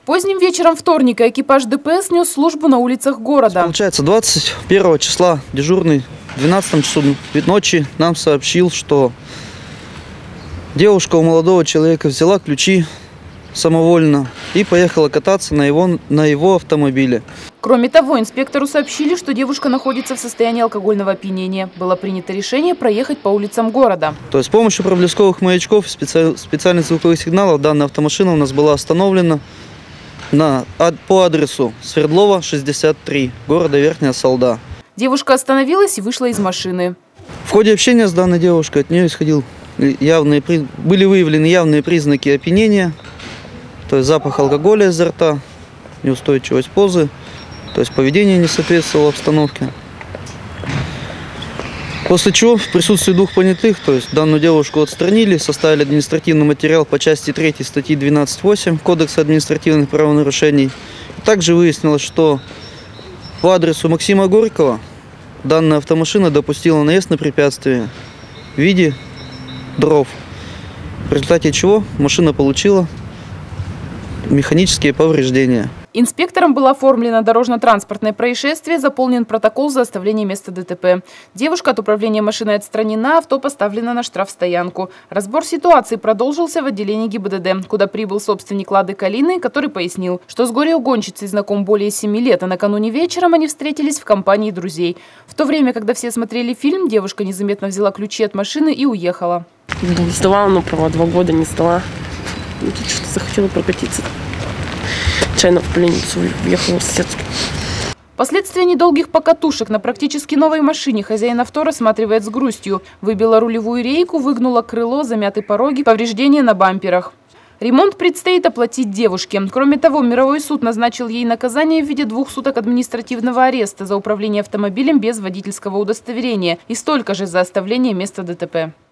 Поздним вечером вторника экипаж ДПС нес службу на улицах города. Получается, 21 числа дежурный в 12 часу ночи нам сообщил, что девушка у молодого человека взяла ключи самовольно и поехала кататься на его автомобиле. Кроме того, инспектору сообщили, что девушка находится в состоянии алкогольного опьянения. Было принято решение проехать по улицам города. То есть с помощью проблесковых маячков, специальных звуковых сигналов данная автомашина у нас была остановлена по адресу Свердлова, 63, города Верхняя Салда. Девушка остановилась и вышла из машины. В ходе общения с данной девушкой от нее были выявлены явные признаки опьянения, то есть запах алкоголя изо рта, неустойчивость позы, то есть поведение не соответствовало обстановке. После чего в присутствии двух понятых, то есть данную девушку отстранили, составили административный материал по части 3 статьи 12.8 Кодекса административных правонарушений. Также выяснилось, что по адресу Максима Горького данная автомашина допустила наезд на препятствие в виде дров, в результате чего машина получила механические повреждения. Инспектором было оформлено дорожно-транспортное происшествие, заполнен протокол за оставление места ДТП. Девушка от управления машиной отстранена, авто поставлено на штрафстоянку. Разбор ситуации продолжился в отделении ГИБДД, куда прибыл собственник «Лады Калины», который пояснил, что с горе-угонщицей знаком более 7 лет, а накануне вечером они встретились в компании друзей. В то время, когда все смотрели фильм, девушка незаметно взяла ключи от машины и уехала. Сдавала, но права 2 года не сдала. Тут что-то захотела прокатиться. Чайно в пленницу уехала в соседскую. Последствия недолгих покатушек на практически новой машине хозяин авто рассматривает с грустью. Выбила рулевую рейку, выгнула крыло, замяты пороги, повреждения на бамперах. Ремонт предстоит оплатить девушке. Кроме того, мировой суд назначил ей наказание в виде 2 суток административного ареста за управление автомобилем без водительского удостоверения и столько же за оставление места ДТП.